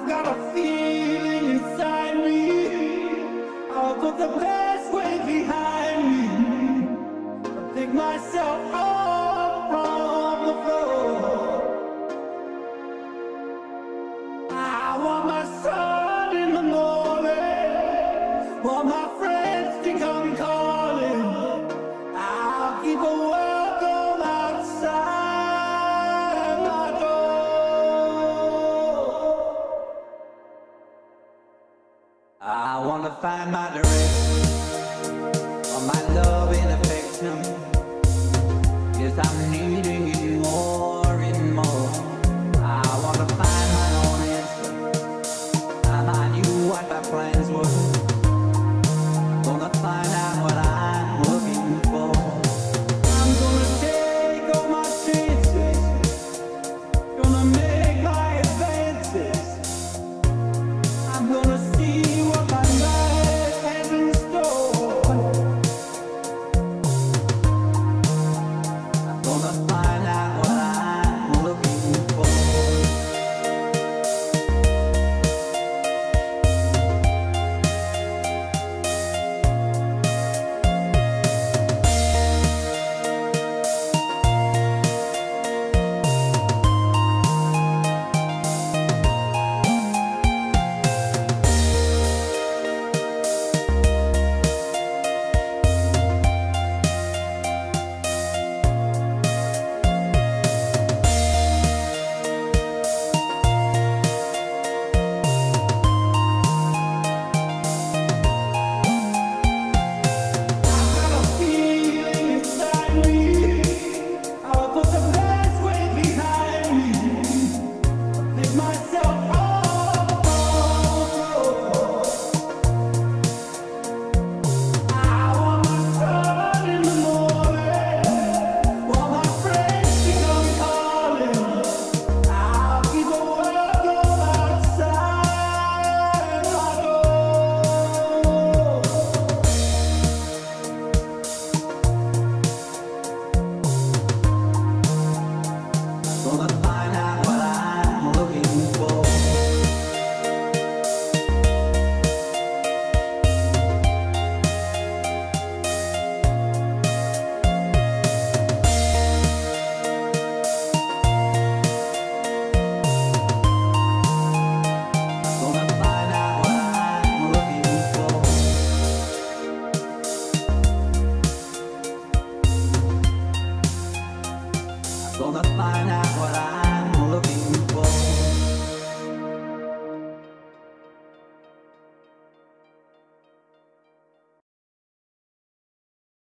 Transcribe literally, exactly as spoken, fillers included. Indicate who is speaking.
Speaker 1: I've got a feeling inside me. I'll put the past way behind me. I'll pick myself up from the floor. I want my sun in the morning. Want my friends to come calling. I'll keep a welcome outside my door. I want to find my direction, or my love and affection. Yes, I'm needing you more and more. I want to find my own answer. I knew what my plans were. Gonna find out what I'm looking for. I'm gonna take all my chances. Gonna make my advances. I'm gonna see what my life has in store. I'm gonna find out what I'm looking for. Gonna find out what I